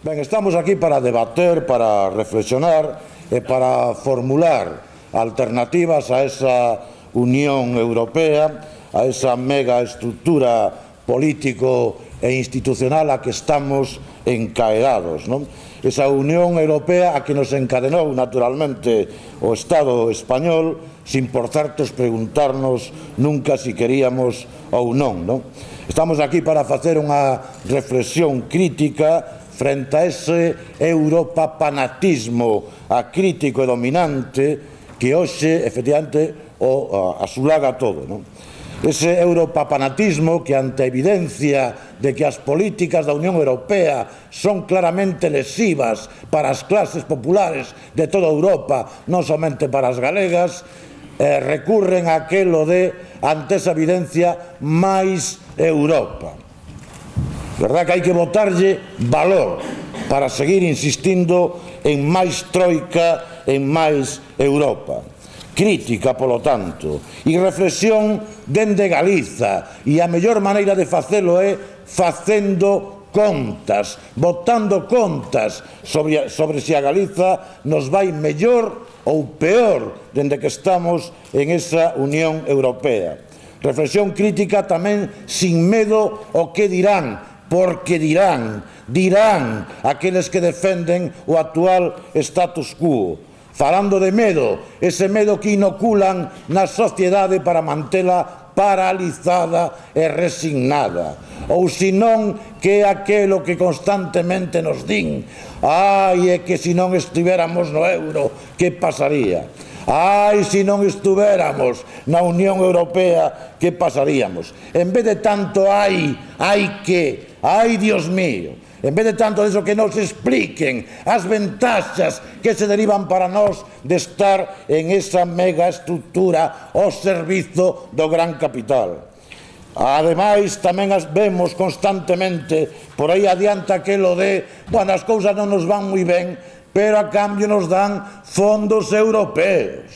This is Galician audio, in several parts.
Ben, estamos aquí para debater, para reflexionar e para formular alternativas a esa Unión Europea, a esa mega estructura político e institucional a que estamos encaeados, non? Esa Unión Europea a que nos encadenou naturalmente o Estado español sin por certos preguntarnos nunca si queríamos ou non, non? Estamos aquí para facer unha reflexión crítica frente a ese europapanatismo acrítico e dominante que hoxe, efectivamente, o asulaga todo, non? Ese europapanatismo que, ante a evidencia de que as políticas da Unión Europea son claramente lesivas para as clases populares de toda Europa, non somente para as galegas, recurren a aquelo de, ante esa evidencia, máis Europa. Verdad que hai que botarlle valor para seguir insistindo en máis troika, en máis Europa. Crítica, polo tanto, e reflexión dende Galiza, e a mellor maneira de facelo é facendo contas, botando contas sobre se a Galiza nos vai mellor ou peor dende que estamos en esa Unión Europea. Reflexión crítica tamén sin medo ao que dirán, porque dirán aqueles que defenden o actual status quo, falando de medo, ese medo que inoculan na sociedade para mantela paralizada e resignada, ou senón que é aquelo que constantemente nos din: ai, é que se non estivéramos no euro, que pasaría? Ai, se non estuvéramos na Unión Europea, que pasaríamos? En vez de tanto ai que, ai, Dios mío, en vez de tanto eso, que nos expliquen as ventaxas que se derivan para nós de estar en esa mega estructura ao servizo do gran capital. Ademais, tamén as vemos constantemente por aí adiante aquelo de, bueno, as cousas non nos van moi ben, pero a cambio nos dan fondos europeos.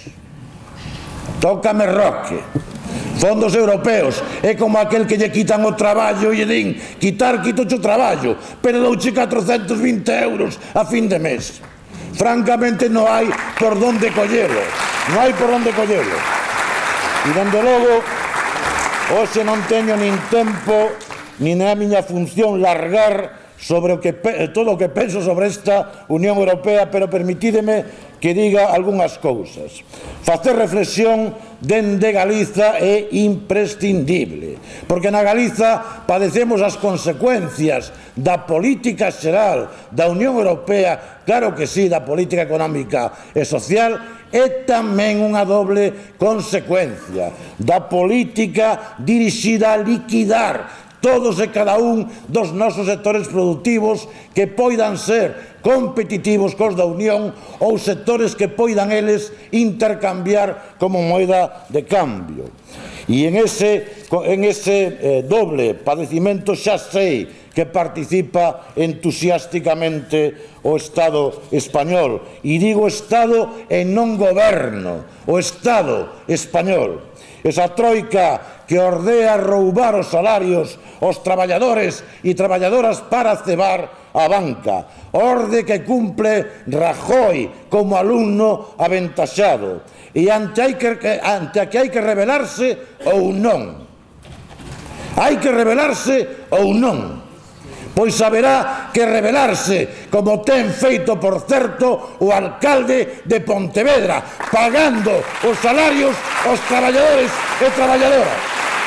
Tócame Roque. Fondos europeos é como aquel que lle quitan o traballo e lle din: quitoche o traballo, pero douche 420 euros a fin de mes. Francamente non hai por onde collelo, non hai por onde collelo. E dende logo, hoxe non teño nin tempo nin a miña función largar sobre todo o que penso sobre esta Unión Europea, pero permitídeme que diga algunhas cousas. Facer reflexión dende Galiza é imprescindible, porque na Galiza padecemos as consecuencias da política xeral da Unión Europea, claro que sí, da política económica e social, e tamén unha doble consecuencia da política dirixida a liquidar todos e cada un dos nosos sectores productivos que poidan ser competitivos cos da Unión ou sectores que poidan eles intercambiar como moeda de cambio. E en ese doble padecimento xa sei que participa entusiásticamente o Estado español. E digo Estado e non goberno, o Estado español. Esa troika que ordea roubar os salarios aos traballadores e traballadoras para cebar a banca. Orde que cumple Rajoy como alumno aventaxado. E ante a que hai que rebelarse ou non. Hai que rebelarse ou non. Pois haberá que rebelarse, como ten feito, por certo, o alcalde de Pontevedra, pagando os salarios aos traballadores e traballadoras.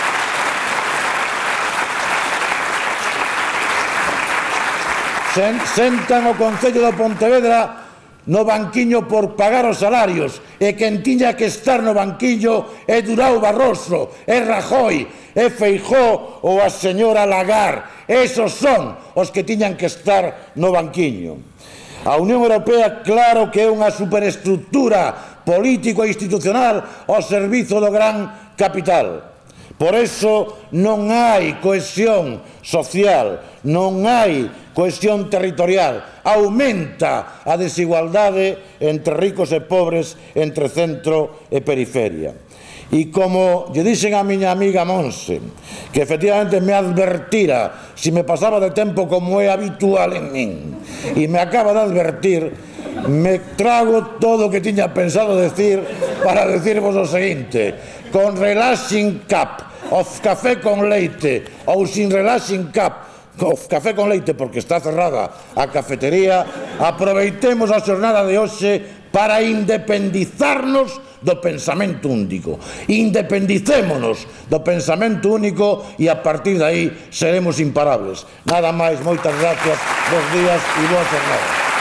Sentan o Concello de Pontevedra no banquiño por pagar os salarios, e quen tiña que estar no banquiño é Durão Barroso, é Rajoy, é Feijóo ou a señora Lagarde. Esos son os que tiñan que estar no banquiño. A Unión Europea, claro que é unha superestructura político e institucional ao servizo do gran capital. Por eso non hai cohesión social, non hai cohesión territorial, aumenta a desigualdade entre ricos e pobres, entre centro e periferia. E como lle dixen a miña amiga Monse, que efectivamente me advertira se me pasaba de tempo como é habitual en min, e me acaba de advertir, me trago todo o que tiña pensado decir para decirvos o seguinte: con relaxing cup of café con leite ou sin relaxing cup of café con leite, porque está cerrada a cafetería, aproveitemos a xornada de hoxe para independizarnos do pensamento único. Independicémonos do pensamento único e a partir de aí seremos imparables. Nada máis, moitas gracias, bons días e boa xornada.